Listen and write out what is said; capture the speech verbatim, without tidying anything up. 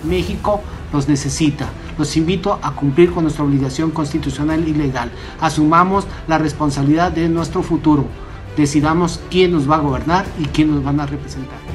México los necesita. Los invito a cumplir con nuestra obligación constitucional y legal. Asumamos la responsabilidad de nuestro futuro. Decidamos quién nos va a gobernar y quién nos van a representar.